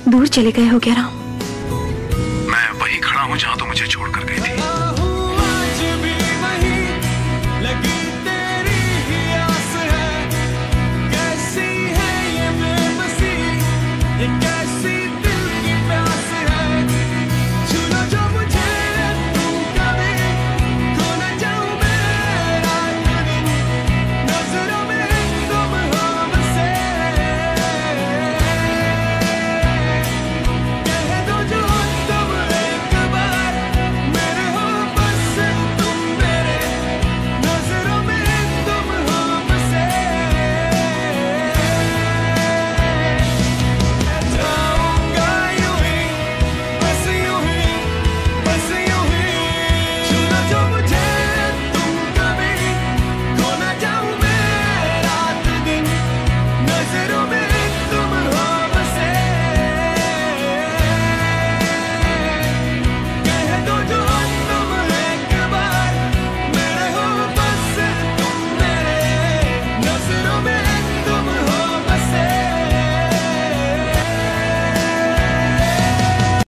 दूर चले गए हो क्या राम? मैं वहीं खड़ा हूँ जहाँ तो मुझे छोड़कर गई थी।